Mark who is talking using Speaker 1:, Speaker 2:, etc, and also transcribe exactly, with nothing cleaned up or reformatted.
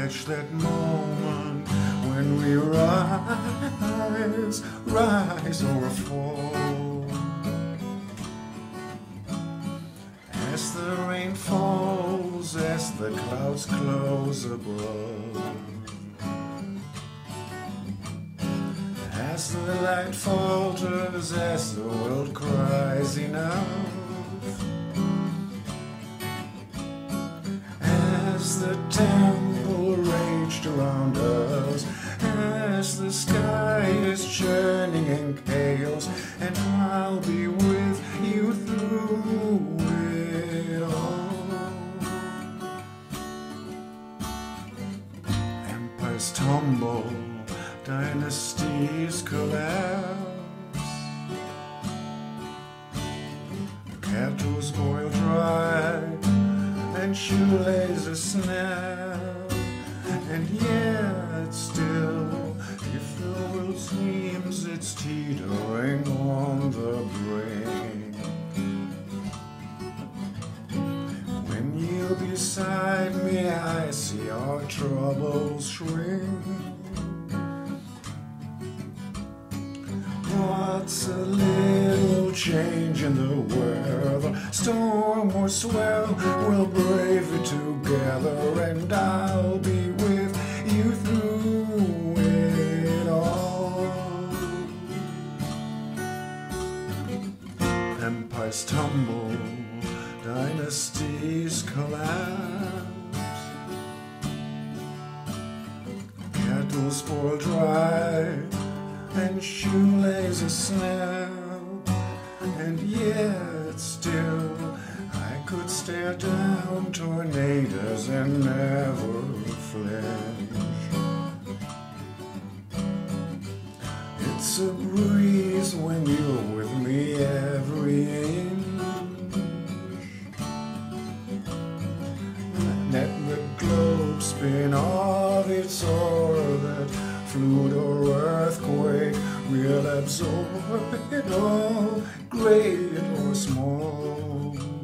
Speaker 1: catch that moment when we rise, rise or fall. As the rain falls, as the clouds close above, as the light falters, as the world cries enough, as the temple raged around us, as the sky is churning in chaos, and I'll be with you through it all. Empires tumble, dynasties collapse, kettles boil dry, and shoelaces snap, and yet still, if the world seems it's teetering on the brink, when you're beside me I see our troubles shrink. What's a little change in the weather? Storm or swell, we'll brave it together, and I'll be with you through it all. Empires tumble, dynasties collapse, kettles boil dry, and shoelaces snap, and yet still I could stare down tornadoes and never flinch. It's a breeze when you're with me every inch. Let the globe spin off its orbit, flood or earthquake, we'll absorb it all, great or small.